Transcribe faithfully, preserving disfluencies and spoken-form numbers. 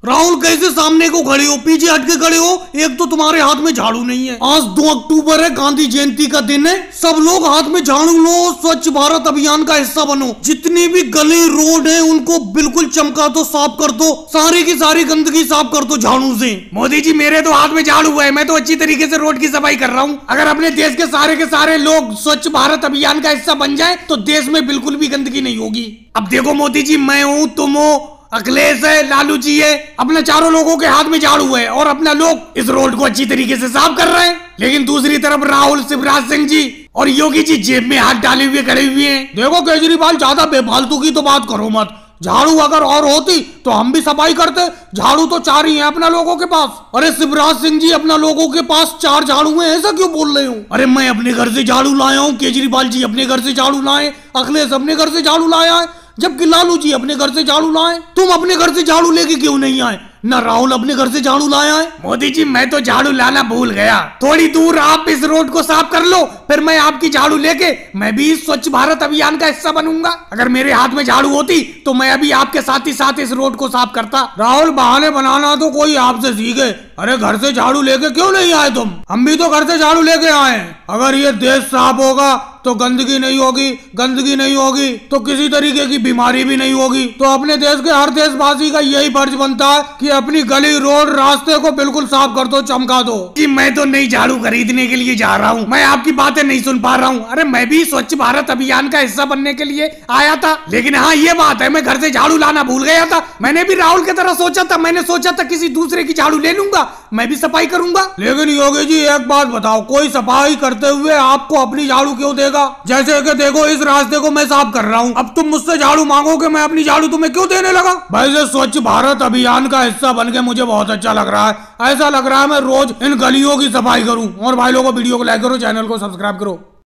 राहुल कैसे सामने को खड़े हो, पीछे हट के खड़े हो? एक तो तुम्हारे हाथ में झाड़ू नहीं है। आज दो अक्टूबर है, गांधी जयंती का दिन है। सब लोग हाथ में झाड़ू लो, स्वच्छ भारत अभियान का हिस्सा बनो। जितनी भी गली रोड है उनको बिल्कुल चमका दो, साफ कर दो, सारी की सारी गंदगी साफ कर दो झाड़ू से। मोदी जी मेरे तो हाथ में झाड़ू है, मैं तो अच्छी तरीके से रोड की सफाई कर रहा हूँ। अगर अपने देश के सारे के सारे लोग स्वच्छ भारत अभियान का हिस्सा बन जाए तो देश में बिल्कुल भी गंदगी नहीं होगी। अब देखो मोदी जी, मैं हूँ, तुम हो, अखिलेश है, लालू जी है, अपने चारों लोगों के हाथ में झाड़ू है और अपना लोग इस रोड को अच्छी तरीके से साफ कर रहे हैं। लेकिन दूसरी तरफ राहुल, शिवराज सिंह जी और योगी जी जेब में हाथ डाले हुए खड़े हुए हैं। देखो केजरीवाल, ज्यादा बेफालतू की तो बात करो मत। झाड़ू अगर और होती तो हम भी सफाई करते। झाड़ू तो चार ही है अपना लोगों के पास। अरे शिवराज सिंह जी, अपना लोगों के पास चार झाड़ू हैं, ऐसा क्यों बोल रहे हो? अरे मैं अपने घर से झाड़ू लाया हूँ, केजरीवाल जी अपने घर से झाड़ू लाए, अखिलेश अपने घर से झाड़ू लाया है, जबकि लालू जी अपने घर से झाड़ू लाए। तुम अपने घर से झाड़ू लेके क्यों नहीं आए? ना राहुल अपने घर से झाड़ू लाया है। मोदी जी मैं तो झाड़ू लाना भूल गया। थोड़ी दूर आप इस रोड को साफ कर लो, फिर मैं आपकी झाड़ू लेके मैं भी स्वच्छ भारत अभियान का हिस्सा बनूंगा। अगर मेरे हाथ में झाड़ू होती तो मैं अभी आपके साथ ही साथ इस रोड को साफ करता। राहुल, बहाने बनाना तो कोई आपसे सीखे। अरे घर से झाड़ू लेके क्यों नहीं आए तुम? हम भी तो घर से झाड़ू लेके आए। अगर ये देश साफ होगा तो गंदगी नहीं होगी, गंदगी नहीं होगी तो किसी तरीके की बीमारी भी नहीं होगी। तो अपने देश के हर देशवासी का यही फर्ज बनता है कि अपनी गली रोड रास्ते को बिल्कुल साफ कर दो, चमका दो। कि मैं तो नई झाड़ू खरीदने के लिए जा रहा हूँ, मैं आपकी बातें नहीं सुन पा रहा हूँ। अरे मैं भी स्वच्छ भारत अभियान का हिस्सा बनने के लिए आया था। लेकिन हाँ ये बात है, मैं घर से झाड़ू लाना भूल गया था। मैंने भी राहुल की तरह सोचा था, मैंने सोचा था किसी दूसरे की झाड़ू ले लूंगा, मैं भी सफाई करूंगा। लेकिन योगी जी एक बात बताओ, कोई सफाई करते हुए आपको अपनी झाड़ू क्यों देगा? जैसे कि देखो इस रास्ते को मैं साफ कर रहा हूँ, अब तुम मुझसे झाड़ू मांगोगे, मैं अपनी झाड़ू तुम्हें क्यों देने लगा? भाई से स्वच्छ भारत अभियान का हिस्सा बन के मुझे बहुत अच्छा लग रहा है। ऐसा लग रहा है मैं रोज इन गलियों की सफाई करूं। और भाई लोगों को वीडियो को लाइक करो, चैनल को सब्सक्राइब करो।